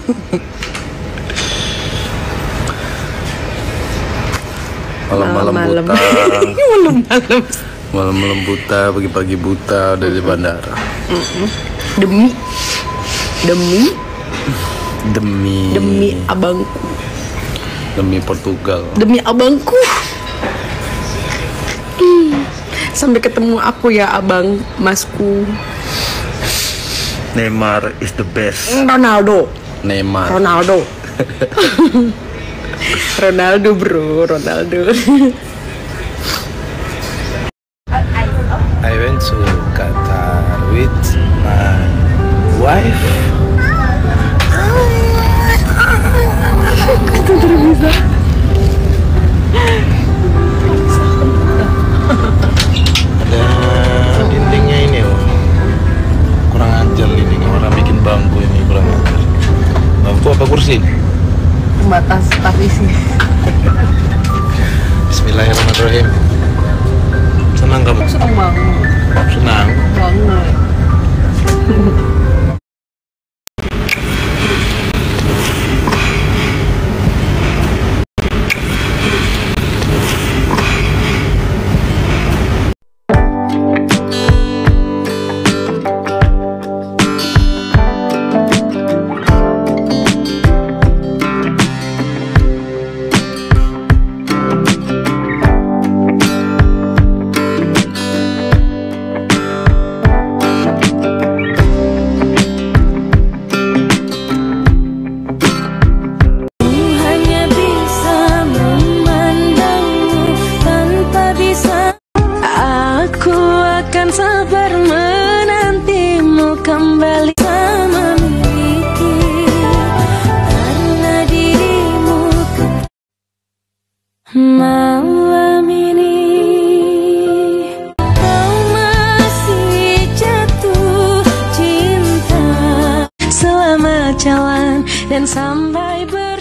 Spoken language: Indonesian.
Malam-malam buta. Malam-malam. Malam-malam buta, pagi-pagi buta udah di bandara. Demi abangku. Demi Portugal. Demi abangku. Sampai ketemu aku ya abang, masku. Neymar is the best. Ronaldo bro, Ronaldo. I went to Qatar with my wife. Itu bisa. Ada dindingnya ini loh. Kurang ajar ini orang bikin bangku ini kurang ajar. Bangku apa kursi? Pembatas partisi. Bismillahirrahmanirrahim. Senang kamu? Senang banget. Senang Banget. Sabar menantimu kembali memiliki karena dirimu malam ini kau masih jatuh cinta. Selamat jalan dan sampai